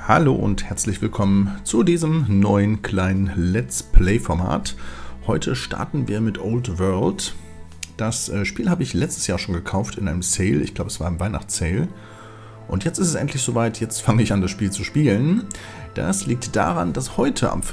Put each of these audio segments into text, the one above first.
Hallo und herzlich willkommen zu diesem neuen kleinen Let's Play-Format. Heute starten wir mit Old World. Das Spiel habe ich letztes Jahr schon gekauft in einem Sale. Ich glaube, es war im Weihnachtssale. Und jetzt ist es endlich soweit. Jetzt fange ich an, das Spiel zu spielen. Das liegt daran, dass heute am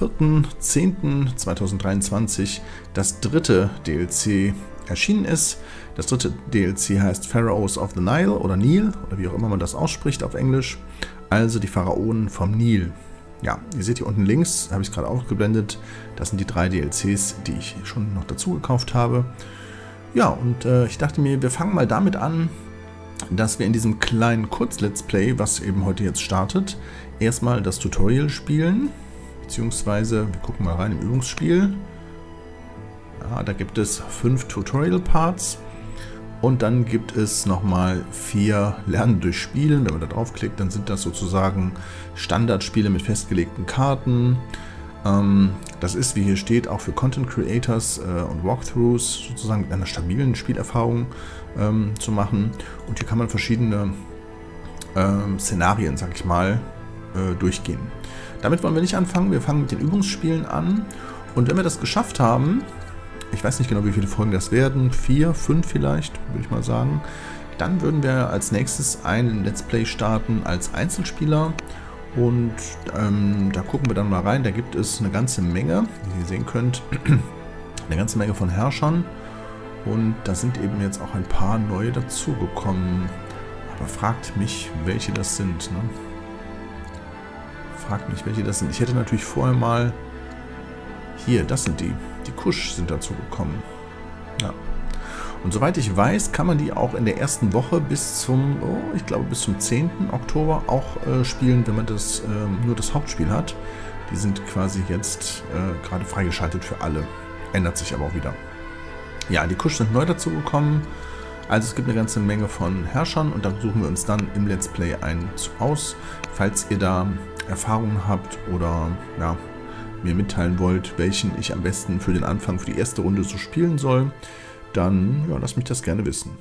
4.10.2023 das dritte DLC erschienen ist. Das dritte DLC heißt Pharaohs of the Nile oder Nil oder wie auch immer man das ausspricht auf Englisch. Also die Pharaonen vom Nil. Ja, ihr seht hier unten links, habe ich es gerade aufgeblendet. Das sind die 3 DLCs, die ich schon noch dazu gekauft habe. Ja, und ich dachte mir, wir fangen mal damit an, dass wir in diesem kleinen Kurz-Let's Play, was eben heute jetzt startet, erstmal das Tutorial spielen. Beziehungsweise, wir gucken mal rein im Übungsspiel. Ja, da gibt es 5 Tutorial-Parts. Und dann gibt es nochmal 4 Lernen durch Spielen. Wenn man da draufklickt, dann sind das sozusagen Standardspiele mit festgelegten Karten. Das ist, wie hier steht, auch für Content Creators und Walkthroughs sozusagen mit einer stabilen Spielerfahrung zu machen. Und hier kann man verschiedene Szenarien, sag ich mal, durchgehen. Damit wollen wir nicht anfangen. Wir fangen mit den Übungsspielen an. Und wenn wir das geschafft haben, ich weiß nicht genau, wie viele Folgen das werden, 4, 5 vielleicht, würde ich mal sagen. Dann würden wir als nächstes ein Let's Play starten als Einzelspieler. Und da gucken wir dann mal rein. Da gibt es eine ganze Menge, wie ihr sehen könnt, eine ganze Menge von Herrschern. Und da sind eben jetzt auch ein paar neue dazugekommen. Aber fragt mich, welche das sind. Ne? Fragt mich, welche das sind. Ich hätte natürlich vorher mal... Hier, das sind die. Die Kusch sind dazu gekommen. Ja. Und soweit ich weiß, kann man die auch in der ersten Woche bis zum, ich glaube bis zum 10. Oktober auch spielen, wenn man das nur das Hauptspiel hat. Die sind quasi jetzt gerade freigeschaltet für alle. Ändert sich aber auch wieder. Ja, die Kusch sind neu dazu gekommen. Also es gibt eine ganze Menge von Herrschern und dann suchen wir uns dann im Let's Play einen aus. Falls ihr da Erfahrungen habt oder ja, mir mitteilen wollt, welchen ich am besten für den Anfang, für die erste Runde so spielen soll, dann ja, lasst mich das gerne wissen.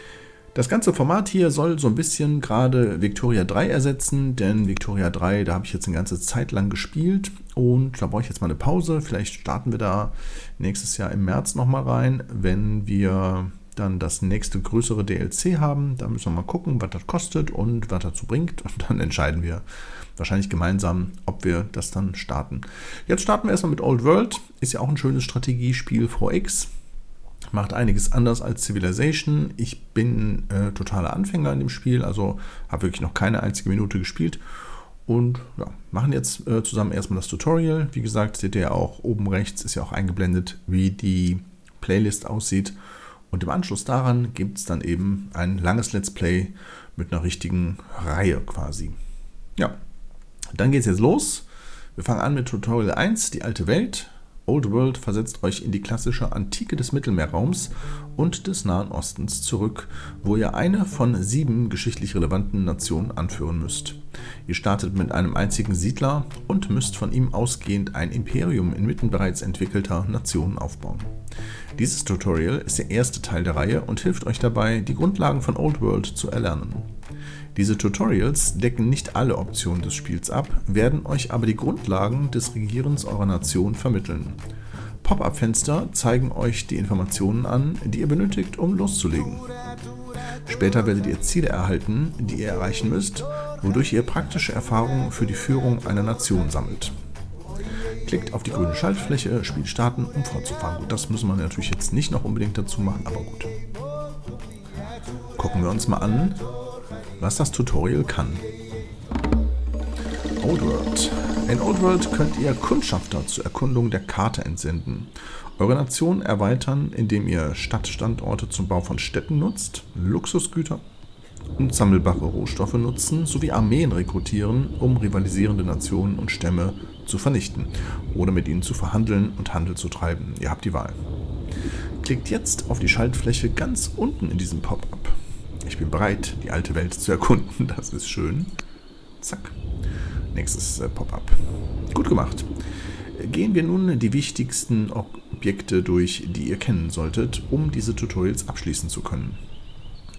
Das ganze Format hier soll so ein bisschen gerade Victoria 3 ersetzen, denn Victoria 3, da habe ich jetzt eine ganze Zeit lang gespielt und da brauche ich jetzt mal eine Pause. Vielleicht starten wir da nächstes Jahr im März nochmal rein, wenn wir dann das nächste größere DLC haben. Da müssen wir mal gucken, was das kostet und was dazu bringt und dann entscheiden wir wahrscheinlich gemeinsam, ob wir das dann starten. Jetzt starten wir erstmal mit Old World. Ist ja auch ein schönes Strategiespiel 4X. Macht einiges anders als Civilization. Ich bin totaler Anfänger in dem Spiel, also habe wirklich noch keine einzige Minute gespielt. Und ja, machen jetzt zusammen erstmal das Tutorial. Wie gesagt, seht ihr ja auch oben rechts, ist ja auch eingeblendet, wie die Playlist aussieht. Und im Anschluss daran gibt es dann eben ein langes Let's Play mit einer richtigen Reihe quasi. Ja. Dann geht es jetzt los. Wir fangen an mit Tutorial 1, die alte Welt. Old World versetzt euch in die klassische Antike des Mittelmeerraums und des Nahen Ostens zurück, wo ihr eine von 7 geschichtlich relevanten Nationen anführen müsst. Ihr startet mit einem einzigen Siedler und müsst von ihm ausgehend ein Imperium inmitten bereits entwickelter Nationen aufbauen. Dieses Tutorial ist der erste Teil der Reihe und hilft euch dabei, die Grundlagen von Old World zu erlernen. Diese Tutorials decken nicht alle Optionen des Spiels ab, werden euch aber die Grundlagen des Regierens eurer Nation vermitteln. Pop-up-Fenster zeigen euch die Informationen an, die ihr benötigt, um loszulegen. Später werdet ihr Ziele erhalten, die ihr erreichen müsst, wodurch ihr praktische Erfahrungen für die Führung einer Nation sammelt. Klickt auf die grüne Schaltfläche, Spiel starten, um fortzufahren. Gut, das müssen wir natürlich jetzt nicht noch unbedingt dazu machen, aber gut. Gucken wir uns mal an, was das Tutorial kann. Old World. In Old World könnt ihr Kundschafter zur Erkundung der Karte entsenden. Eure Nation erweitern, indem ihr Stadtstandorte zum Bau von Städten nutzt, Luxusgüter und sammelbare Rohstoffe nutzen, sowie Armeen rekrutieren, um rivalisierende Nationen und Stämme zu vernichten oder mit ihnen zu verhandeln und Handel zu treiben. Ihr habt die Wahl. Klickt jetzt auf die Schaltfläche ganz unten in diesem Pop-up. Ich bin bereit, die alte Welt zu erkunden. Das ist schön. Zack. Nächstes Pop-up. Gut gemacht. Gehen wir nun die wichtigsten Objekte durch, die ihr kennen solltet, um diese Tutorials abschließen zu können.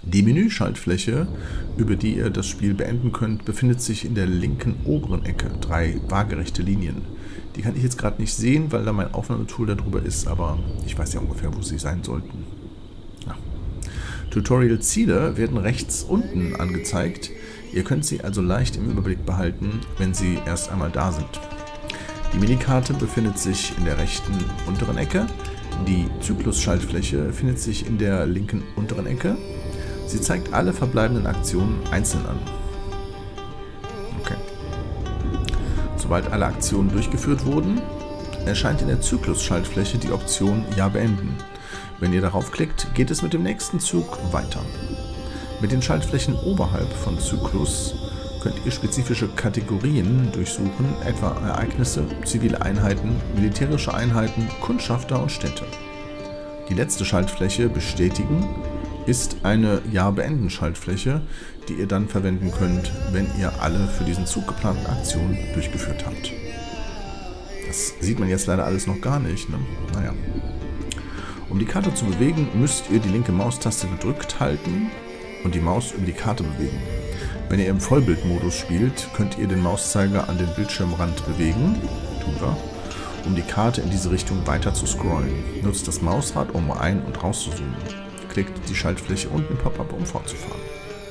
Die Menüschaltfläche, über die ihr das Spiel beenden könnt, befindet sich in der linken oberen Ecke. 3 waagerechte Linien. Die kann ich jetzt gerade nicht sehen, weil da mein Aufnahmetool darüber ist, aber ich weiß ja ungefähr, wo sie sein sollten. Ja. Tutorial-Ziele werden rechts unten angezeigt. Ihr könnt sie also leicht im Überblick behalten, wenn sie erst einmal da sind. Die Minikarte befindet sich in der rechten unteren Ecke. Die Zyklus-Schaltfläche befindet sich in der linken unteren Ecke. Sie zeigt alle verbleibenden Aktionen einzeln an. Okay. Sobald alle Aktionen durchgeführt wurden, erscheint in der Zyklus-Schaltfläche die Option Ja beenden. Wenn ihr darauf klickt, geht es mit dem nächsten Zug weiter. Mit den Schaltflächen oberhalb von Zyklus könnt ihr spezifische Kategorien durchsuchen, etwa Ereignisse, zivile Einheiten, militärische Einheiten, Kundschafter und Städte. Die letzte Schaltfläche Bestätigen ist eine Ja-Beenden-Schaltfläche, die ihr dann verwenden könnt, wenn ihr alle für diesen Zug geplanten Aktionen durchgeführt habt. Das sieht man jetzt leider alles noch gar nicht, ne? Naja. Um die Karte zu bewegen, müsst ihr die linke Maustaste gedrückt halten und die Maus über die Karte bewegen. Wenn ihr im Vollbildmodus spielt, könnt ihr den Mauszeiger an den Bildschirmrand bewegen, tun wir, um die Karte in diese Richtung weiter zu scrollen. Nutzt das Mausrad, um ein- und rauszuzoomen. Klickt die Schaltfläche unten im Pop-up, um fortzufahren.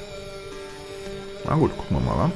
Na gut, gucken wir mal, wa?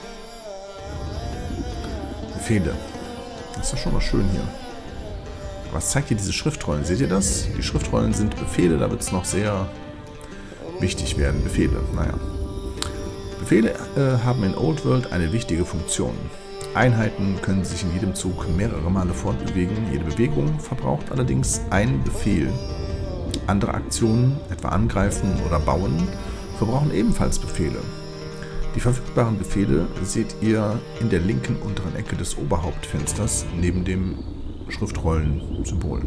Befehle. Das ist ja schon mal schön hier. Was zeigt hier diese Schriftrollen? Seht ihr das? Die Schriftrollen sind Befehle, da wird es noch sehr wichtig werden. Befehle, naja. Befehle haben in Old World eine wichtige Funktion. Einheiten können sich in jedem Zug mehrere Male fortbewegen. Jede Bewegung verbraucht allerdings einen Befehl. Andere Aktionen, etwa Angreifen oder Bauen, verbrauchen ebenfalls Befehle. Die verfügbaren Befehle seht ihr in der linken unteren Ecke des Oberhauptfensters neben dem Schriftrollen-Symbol.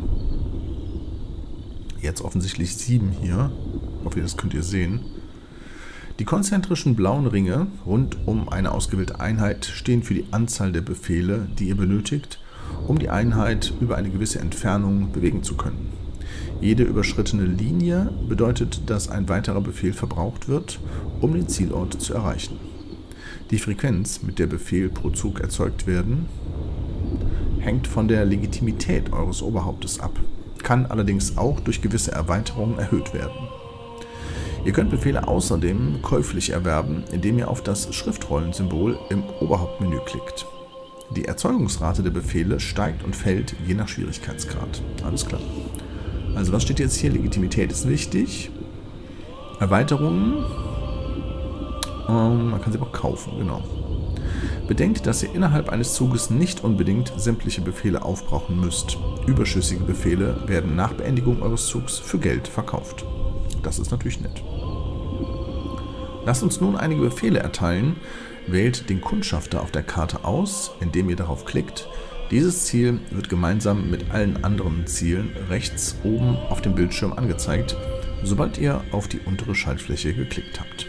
Jetzt offensichtlich 7 hier. Ich hoffe, das könnt ihr sehen. Die konzentrischen blauen Ringe rund um eine ausgewählte Einheit stehen für die Anzahl der Befehle, die ihr benötigt, um die Einheit über eine gewisse Entfernung bewegen zu können. Jede überschrittene Linie bedeutet, dass ein weiterer Befehl verbraucht wird, um den Zielort zu erreichen. Die Frequenz, mit der Befehl pro Zug erzeugt werden, hängt von der Legitimität eures Oberhauptes ab, kann allerdings auch durch gewisse Erweiterungen erhöht werden. Ihr könnt Befehle außerdem käuflich erwerben, indem ihr auf das Schriftrollensymbol im Oberhauptmenü klickt. Die Erzeugungsrate der Befehle steigt und fällt je nach Schwierigkeitsgrad. Alles klar. Also was steht jetzt hier? Legitimität ist wichtig. Erweiterungen. Man kann sie auch kaufen, genau. Bedenkt, dass ihr innerhalb eines Zuges nicht unbedingt sämtliche Befehle aufbrauchen müsst. Überschüssige Befehle werden nach Beendigung eures Zugs für Geld verkauft. Das ist natürlich nett. Lasst uns nun einige Befehle erteilen. Wählt den Kundschafter auf der Karte aus, indem ihr darauf klickt. Dieses Ziel wird gemeinsam mit allen anderen Zielen rechts oben auf dem Bildschirm angezeigt, sobald ihr auf die untere Schaltfläche geklickt habt.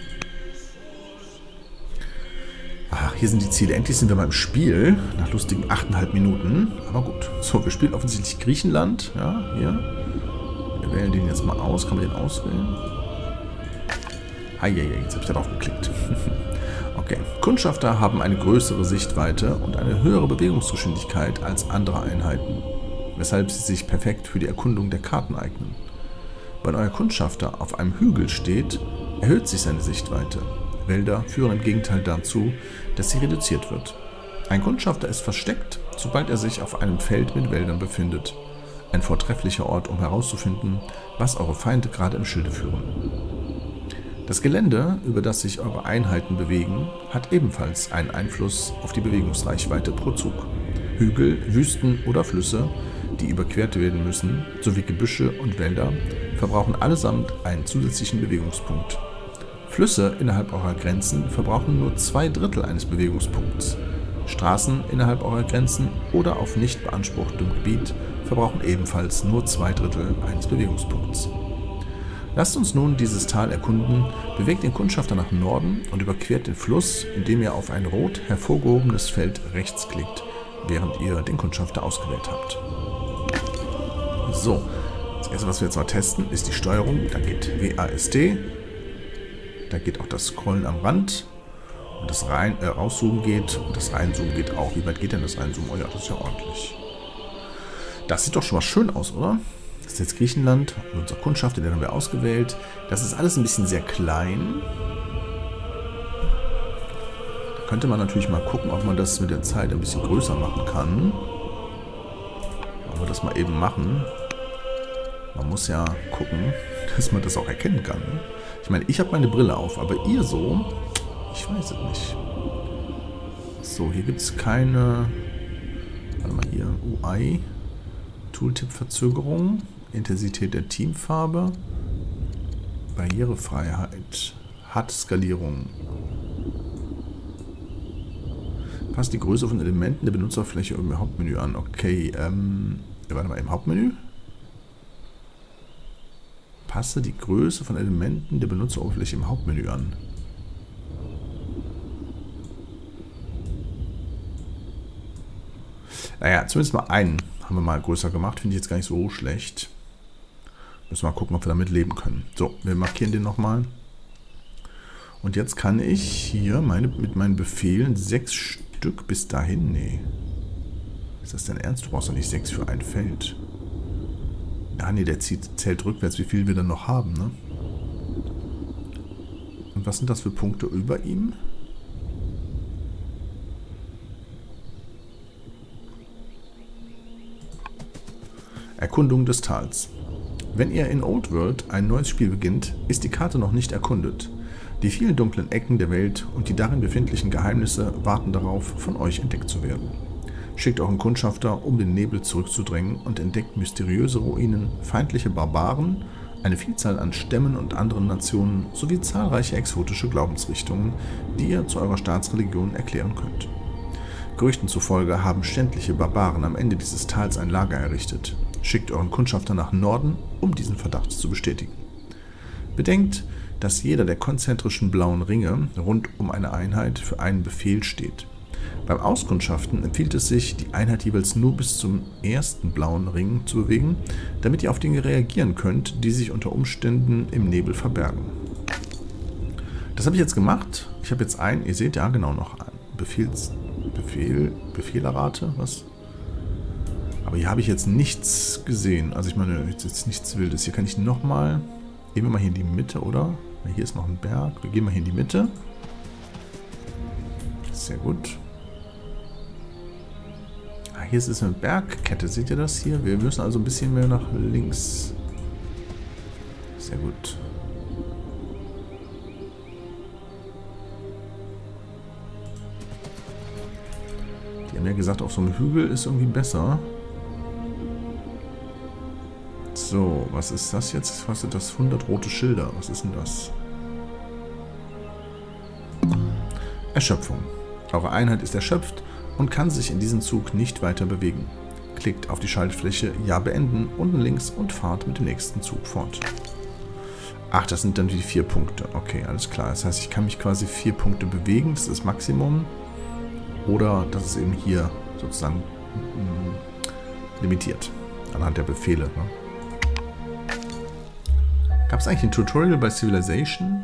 Ach, hier sind die Ziele. Endlich sind wir mal im Spiel, nach lustigen 8,5 Minuten. Aber gut. So, wir spielen offensichtlich Griechenland. Ja, hier. Wir wählen den jetzt mal aus. Kann man den auswählen? Heieiei, jetzt habe ich darauf geklickt. Okay. Kundschafter haben eine größere Sichtweite und eine höhere Bewegungsgeschwindigkeit als andere Einheiten, weshalb sie sich perfekt für die Erkundung der Karten eignen. Wenn euer Kundschafter auf einem Hügel steht, erhöht sich seine Sichtweite. Wälder führen im Gegenteil dazu, dass sie reduziert wird. Ein Kundschafter ist versteckt, sobald er sich auf einem Feld mit Wäldern befindet. Ein vortrefflicher Ort, um herauszufinden, was eure Feinde gerade im Schilde führen. Das Gelände, über das sich eure Einheiten bewegen, hat ebenfalls einen Einfluss auf die Bewegungsreichweite pro Zug. Hügel, Wüsten oder Flüsse, die überquert werden müssen, sowie Gebüsche und Wälder, verbrauchen allesamt einen zusätzlichen Bewegungspunkt. Flüsse innerhalb eurer Grenzen verbrauchen nur 2/3 eines Bewegungspunkts. Straßen innerhalb eurer Grenzen oder auf nicht beanspruchtem Gebiet verbrauchen ebenfalls nur 2/3 eines Bewegungspunkts. Lasst uns nun dieses Tal erkunden, bewegt den Kundschafter nach Norden und überquert den Fluss, indem ihr auf ein rot hervorgehobenes Feld rechts klickt, während ihr den Kundschafter ausgewählt habt. So, das erste, was wir jetzt mal testen, ist die Steuerung. Da geht WASD. Da geht auch das Scrollen am Rand. Und das Rauszoomen geht. Und das Reinzoomen geht auch. Wie weit geht denn das Reinzoomen? Oh ja, das ist ja ordentlich. Das sieht doch schon mal schön aus, oder? Das ist jetzt Griechenland. Unser Kundschafter, den haben wir ausgewählt. Das ist alles ein bisschen sehr klein. Da könnte man natürlich mal gucken, ob man das mit der Zeit ein bisschen größer machen kann. Wollen wir das mal eben machen. Man muss ja gucken, dass man das auch erkennen kann. Ich meine, ich habe meine Brille auf, aber ihr so, ich weiß es nicht. So, hier gibt es keine, warte mal hier, UI, Tooltip-Verzögerung, Intensität der Teamfarbe, Barrierefreiheit, HUD-Skalierung. Passt die Größe von Elementen der Benutzerfläche im Hauptmenü an. Okay, warte mal, im Hauptmenü? Passe die Größe von Elementen der Benutzeroberfläche im Hauptmenü an. Naja, zumindest mal einen haben wir mal größer gemacht. Finde ich jetzt gar nicht so schlecht. Müssen wir mal gucken, ob wir damit leben können. So, wir markieren den nochmal. Und jetzt kann ich hier mit meinen Befehlen 6 Stück bis dahin. Nee. Ist das denn ernst? Du brauchst doch nicht 6 für ein Feld. Ah ne, der zählt rückwärts, wie viel wir dann noch haben, ne? Und was sind das für Punkte über ihm? Erkundung des Tals. Wenn ihr in Old World ein neues Spiel beginnt, ist die Karte noch nicht erkundet. Die vielen dunklen Ecken der Welt und die darin befindlichen Geheimnisse warten darauf, von euch entdeckt zu werden. Schickt euren Kundschafter, um den Nebel zurückzudrängen und entdeckt mysteriöse Ruinen, feindliche Barbaren, eine Vielzahl an Stämmen und anderen Nationen sowie zahlreiche exotische Glaubensrichtungen, die ihr zu eurer Staatsreligion erklären könnt. Gerüchten zufolge haben ständliche Barbaren am Ende dieses Tals ein Lager errichtet. Schickt euren Kundschafter nach Norden, um diesen Verdacht zu bestätigen. Bedenkt, dass jeder der konzentrischen blauen Ringe rund um eine Einheit für einen Befehl steht. Beim Auskundschaften empfiehlt es sich, die Einheit jeweils nur bis zum ersten blauen Ring zu bewegen, damit ihr auf Dinge reagieren könnt, die sich unter Umständen im Nebel verbergen. Das habe ich jetzt gemacht. Ich habe jetzt ihr seht ja genau noch Befehlerrate, was? Aber hier habe ich jetzt nichts gesehen. Also ich meine, jetzt nichts Wildes. Hier kann ich nochmal, gehen wir mal hier in die Mitte, oder? Hier ist noch ein Berg. Wir gehen mal hier in die Mitte. Sehr gut. Hier ist eine Bergkette, seht ihr das hier? Wir müssen also ein bisschen mehr nach links. Sehr gut. Die haben ja gesagt, auf so einem Hügel ist irgendwie besser. So, was ist das jetzt? Was sind das? 100 rote Schilder. Was ist denn das? Erschöpfung. Eure Einheit ist erschöpft und kann sich in diesem Zug nicht weiter bewegen. Klickt auf die Schaltfläche Ja beenden unten links und fahrt mit dem nächsten Zug fort. Ach, das sind dann die 4 Punkte. Okay, alles klar. Das heißt, ich kann mich quasi 4 Punkte bewegen. Das ist das Maximum. Oder das ist eben hier sozusagen limitiert. Anhand der Befehle. Ne? Gab es eigentlich ein Tutorial bei Civilization?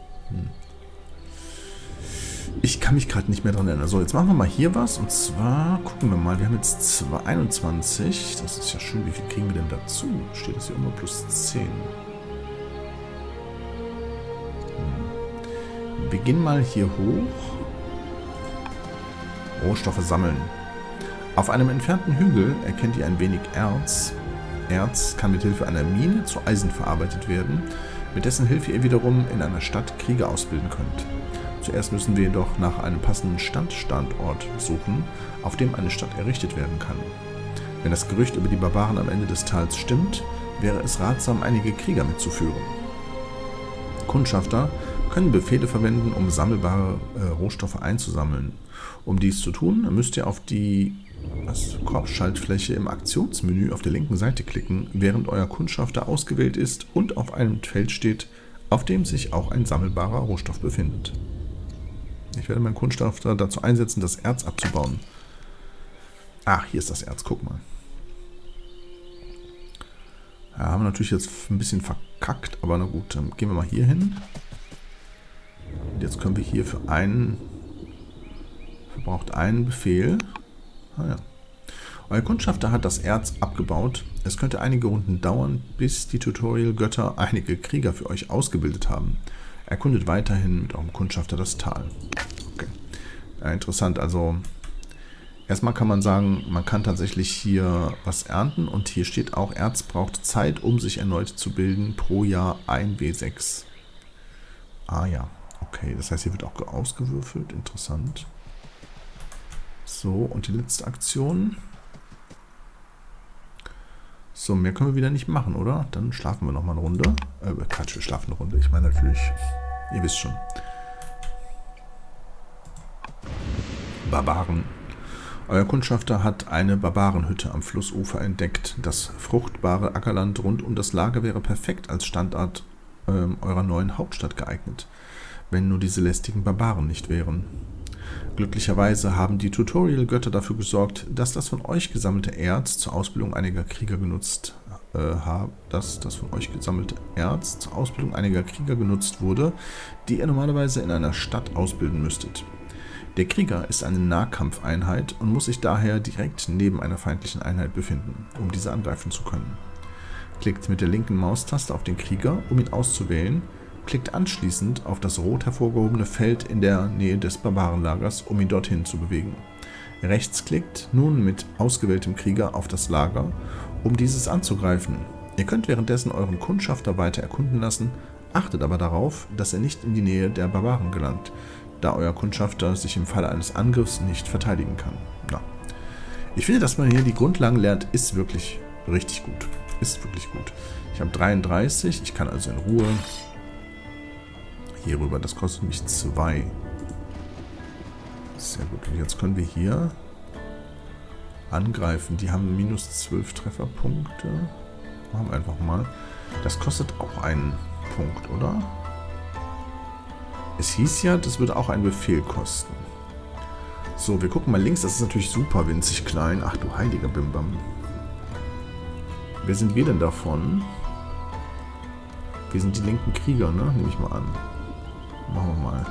Ich kann mich gerade nicht mehr dran erinnern. So, jetzt machen wir mal hier was. Und zwar, gucken wir mal, wir haben jetzt 21. Das ist ja schön. Wie viel kriegen wir denn dazu? Steht das hier immer plus 10. Wir gehen mal hier hoch. Rohstoffe sammeln. Auf einem entfernten Hügel erkennt ihr ein wenig Erz. Erz kann mit Hilfe einer Mine zu Eisen verarbeitet werden, mit dessen Hilfe ihr wiederum in einer Stadt Krieger ausbilden könnt. Zuerst müssen wir jedoch nach einem passenden Standort suchen, auf dem eine Stadt errichtet werden kann. Wenn das Gerücht über die Barbaren am Ende des Tals stimmt, wäre es ratsam, einige Krieger mitzuführen. Kundschafter können Befehle verwenden, um sammelbare Rohstoffe einzusammeln. Um dies zu tun, müsst ihr auf die Korbschaltfläche im Aktionsmenü auf der linken Seite klicken, während euer Kundschafter ausgewählt ist und auf einem Feld steht, auf dem sich auch ein sammelbarer Rohstoff befindet. Ich werde meinen Kundschafter dazu einsetzen, das Erz abzubauen. Ach, hier ist das Erz, guck mal. Ja, haben wir natürlich jetzt ein bisschen verkackt, aber na gut, dann gehen wir mal hier hin. Und jetzt können wir hier für einen... Verbraucht einen Befehl. Ah ja. Euer Kundschafter hat das Erz abgebaut. Es könnte einige Runden dauern, bis die Tutorial-Götter einige Krieger für euch ausgebildet haben. Erkundet weiterhin mit eurem Kundschafter das Tal. Okay. Ja, interessant. Also erstmal kann man sagen, man kann tatsächlich hier was ernten. Und hier steht auch, Erz braucht Zeit, um sich erneut zu bilden. Pro Jahr 1 W6. Ah ja. Okay, das heißt, hier wird auch ausgewürfelt. Interessant. So, und die letzte Aktion. So, mehr können wir wieder nicht machen, oder? Dann schlafen wir nochmal eine Runde. Quatsch, wir schlafen eine Runde. Ich meine natürlich, ihr wisst schon. Barbaren. Euer Kundschafter hat eine Barbarenhütte am Flussufer entdeckt. Das fruchtbare Ackerland rund um das Lager wäre perfekt als Standort eurer neuen Hauptstadt geeignet, wenn nur diese lästigen Barbaren nicht wären. Glücklicherweise haben die Tutorial-Götter dafür gesorgt, dass das von euch gesammelte Erz zur Ausbildung einiger Krieger genutzt wurde, die ihr normalerweise in einer Stadt ausbilden müsstet. Der Krieger ist eine Nahkampfeinheit und muss sich daher direkt neben einer feindlichen Einheit befinden, um diese angreifen zu können. Klickt mit der linken Maustaste auf den Krieger, um ihn auszuwählen. Klickt anschließend auf das rot hervorgehobene Feld in der Nähe des Barbarenlagers, um ihn dorthin zu bewegen. Rechtsklickt nun mit ausgewähltem Krieger auf das Lager, um dieses anzugreifen. Ihr könnt währenddessen euren Kundschafter weiter erkunden lassen, achtet aber darauf, dass er nicht in die Nähe der Barbaren gelangt, da euer Kundschafter sich im Falle eines Angriffs nicht verteidigen kann. Na. Ich finde, dass man hier die Grundlagen lernt, ist wirklich richtig gut. Ist wirklich gut. Ich habe 33, ich kann also in Ruhe hier rüber. Das kostet mich 2. Sehr gut. Und jetzt können wir hier angreifen. Die haben minus 12 Trefferpunkte. Machen wir einfach mal. Das kostet auch einen Punkt, oder? Es hieß ja, das würde auch einen Befehl kosten. So, wir gucken mal links. Das ist natürlich super winzig klein. Ach du heiliger Bimbam. Wer sind wir denn davon? Wir sind die linken Krieger, ne? Nehme ich mal an. Machen wir mal.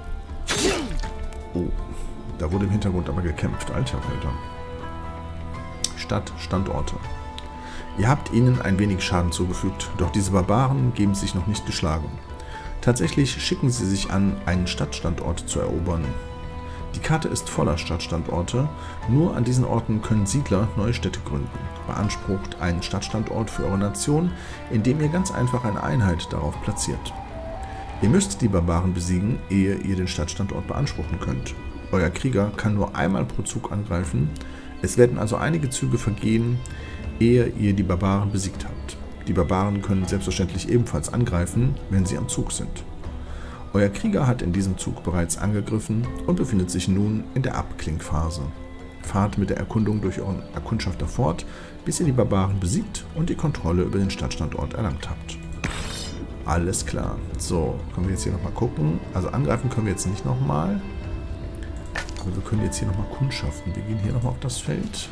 Oh, da wurde im Hintergrund aber gekämpft. Alter Falter. Stadt, Standorte. Ihr habt ihnen ein wenig Schaden zugefügt, doch diese Barbaren geben sich noch nicht geschlagen. Tatsächlich schicken sie sich an, einen Stadtstandort zu erobern. Die Karte ist voller Stadtstandorte, nur an diesen Orten können Siedler neue Städte gründen. Beansprucht einen Stadtstandort für eure Nation, indem ihr ganz einfach eine Einheit darauf platziert. Ihr müsst die Barbaren besiegen, ehe ihr den Stadtstandort beanspruchen könnt. Euer Krieger kann nur einmal pro Zug angreifen, es werden also einige Züge vergehen, ehe ihr die Barbaren besiegt habt. Die Barbaren können selbstverständlich ebenfalls angreifen, wenn sie am Zug sind. Euer Krieger hat in diesem Zug bereits angegriffen und befindet sich nun in der Abklingphase. Fahrt mit der Erkundung durch euren Erkundschafter fort, bis ihr die Barbaren besiegt und die Kontrolle über den Stadtstandort erlangt habt. Alles klar. So, können wir jetzt hier nochmal gucken. Also angreifen können wir jetzt nicht nochmal. Aber wir können jetzt hier nochmal kundschaften. Wir gehen hier nochmal auf das Feld.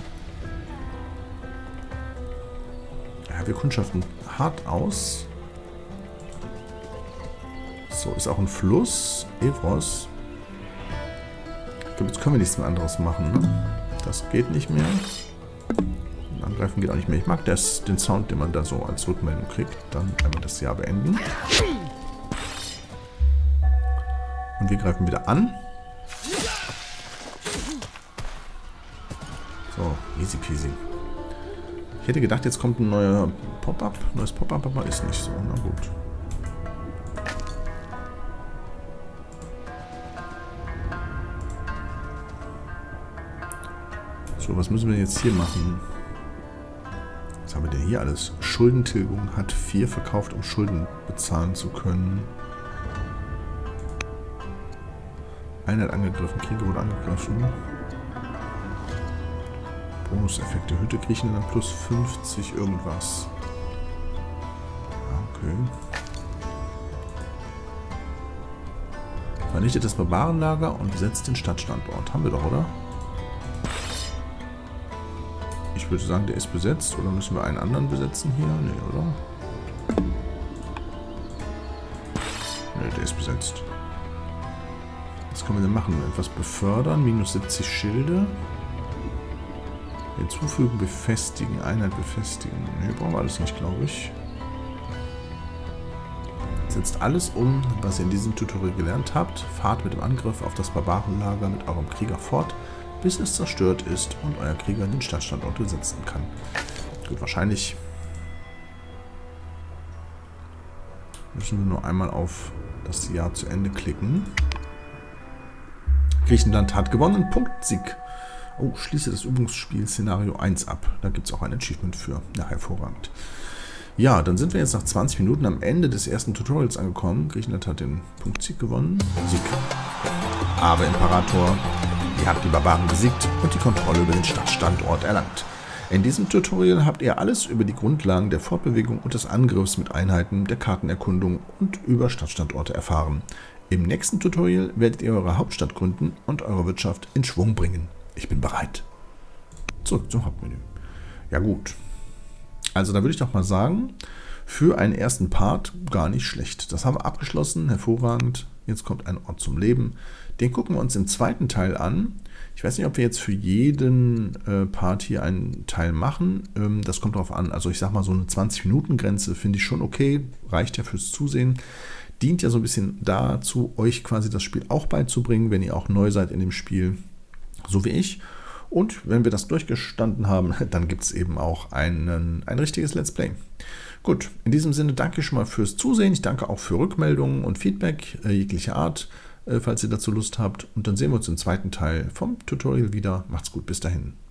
Ja, wir kundschaften hart aus. So, ist auch ein Fluss. Evros. Ich glaube, jetzt können wir nichts mehr anderes machen, ne? Das geht nicht mehr. Angreifen geht auch nicht mehr. Ich mag den Sound, den man da so als Rückmeldung kriegt. Dann einmal das Jahr beenden. Und wir greifen wieder an. So, easy peasy. Ich hätte gedacht, jetzt kommt ein neues Pop-up, aber ist nicht so. Na gut. So, was müssen wir jetzt hier machen? Was haben wir denn hier alles? Schuldentilgung hat 4 verkauft, um Schulden bezahlen zu können. Einheit angegriffen, Krieger wurde angegriffen. Bonuseffekte, Hütte Griechenland plus 50 irgendwas. Okay. Vernichtet das Barbarenlager und besetzt den Stadtstandort. Haben wir doch, oder? Ich würde sagen, der ist besetzt. Oder müssen wir einen anderen besetzen hier? Nee, oder? Nee, der ist besetzt. Was können wir denn machen? Etwas befördern, minus 70 Schilde. Hinzufügen, befestigen, Einheit befestigen. Ne, brauchen wir alles nicht, glaube ich. Setzt alles um, was ihr in diesem Tutorial gelernt habt. Fahrt mit dem Angriff auf das Barbarenlager mit eurem Krieger fort, bis es zerstört ist und euer Krieger den Stadtstandort besetzen kann. Gut, wahrscheinlich müssen wir nur einmal auf das Jahr zu Ende klicken. Griechenland hat gewonnen. Punktsieg. Oh, schließe das Übungsspiel Szenario 1 ab. Da gibt es auch ein Achievement für. Ja, hervorragend. Ja, dann sind wir jetzt nach 20 Minuten am Ende des ersten Tutorials angekommen. Griechenland hat den Punktsieg gewonnen. Sieg. Aber Imperator, ihr habt die Barbaren besiegt und die Kontrolle über den Stadtstandort erlangt. In diesem Tutorial habt ihr alles über die Grundlagen der Fortbewegung und des Angriffs mit Einheiten, der Kartenerkundung und über Stadtstandorte erfahren. Im nächsten Tutorial werdet ihr eure Hauptstadt gründen und eure Wirtschaft in Schwung bringen. Ich bin bereit. Zurück zum Hauptmenü. Ja gut. Also da würde ich doch mal sagen, für einen ersten Part gar nicht schlecht. Das haben wir abgeschlossen, hervorragend. Jetzt kommt ein Ort zum Leben. Den gucken wir uns im zweiten Teil an. Ich weiß nicht, ob wir jetzt für jeden Part hier einen Teil machen. Das kommt darauf an. Also ich sag mal, so eine 20-Minuten-Grenze finde ich schon okay. Reicht ja fürs Zusehen. Dient ja so ein bisschen dazu, euch quasi das Spiel auch beizubringen, wenn ihr auch neu seid in dem Spiel, so wie ich. Und wenn wir das durchgestanden haben, dann gibt es eben auch ein richtiges Let's Play. Gut, in diesem Sinne danke ich schon mal fürs Zusehen. Ich danke auch für Rückmeldungen und Feedback jeglicher Art, falls ihr dazu Lust habt. Und dann sehen wir uns im zweiten Teil vom Tutorial wieder. Macht's gut, bis dahin.